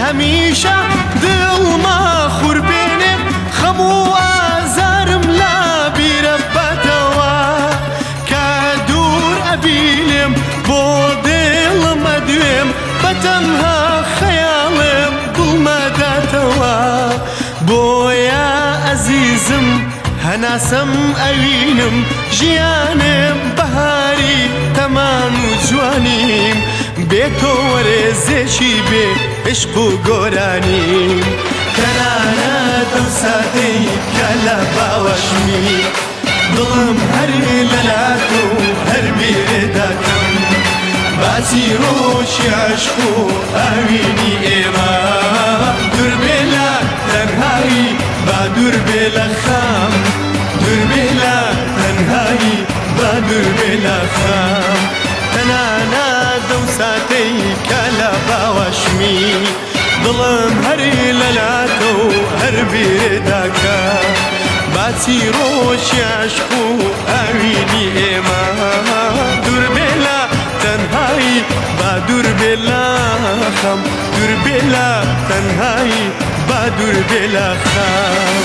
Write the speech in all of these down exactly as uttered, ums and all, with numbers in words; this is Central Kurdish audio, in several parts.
هەمیشە دڵما خووربێنێ خەموو ئازارم لا بیرە بەتەوە کە دوور ئەبینێم بۆ دڵم ئەدوێم بەتەنها خەیاڵێم گوڵمەداتەوە بۆیە ئەزیزم هەناسەم ئەوینم ژیانم بەهاری تەمان و جوانیم بێتۆ وەرێزێکی بێ عشق و گۆرانیم تەنانە دەو ساتەی کە لە باوەشمی دڵم هەر لەلات و هەر بێ دەکەم باسی ڕۆژی عشق و ئاوینی ئێمە دوور بێ لە تەنهایی با دوور بێ لە خەم دوور بێ لە تەنهایی با دوور بێ لە خەم تەنانە دەو ساتەی کە لە باوەشمی دڵم هەر لەلاتە و هەر بێ دەکەم باسی ڕۆژی عشق و ئاوینی ئێمە دوور بێ لە تەنهایی با دوور بێ لە خەم دوور بێ لە تەنهایی با دوور بێ لە خەم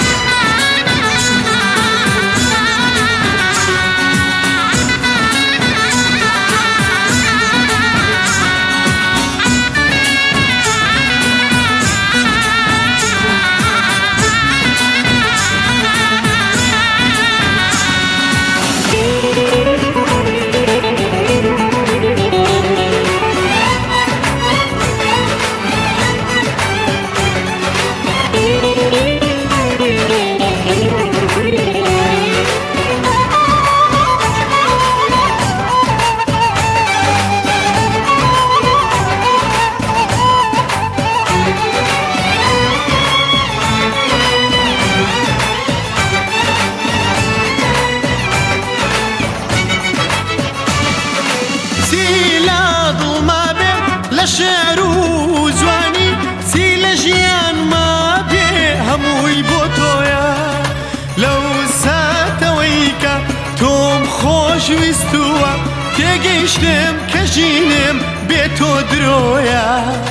شعر و جوانی چی لە ژیانما بێ هەمووی بۆ تۆیە لەو ساتەوەی کە تۆم خۆشویستووە تێگەیشتم کە ژینم بێ تۆ درۆیە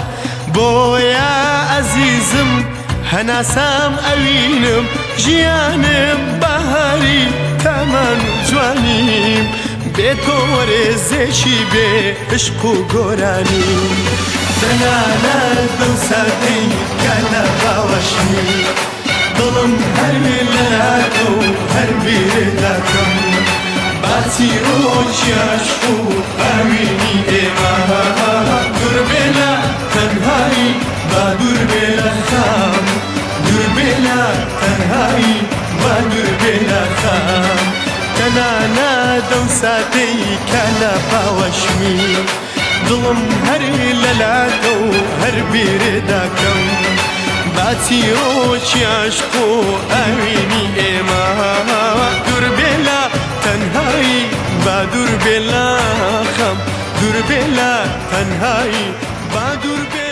بۆیە ئەزیزم هەناسام ئەوینم ژیانم بەهاری تەمان و جوانیم بێتۆ وەرێزێکی بێ عشق و گۆرانیم تەنانە دەو ساتەی کە لە باوەشمی دڵم هەر لەلاتە و هەر بێ دەکەم باسی ڕۆژی عشق و ئاوینی ئێمە دوور بێ لە تەنهایی با دوور بێ لە خەم دوور بێ لە تەنهایی با دوور بێ لە خەم تەنانە دەو ساتەی کە لە باوەشمی دڵم هەر لەلاتە و هەر بێ دەکەم باسی ڕۆژی عشق و ئاوینی ئێمە دوور بێ لە تەنهایی با دوور بێ لە خەم دوور بێ لە تەنهایی با دوور بێ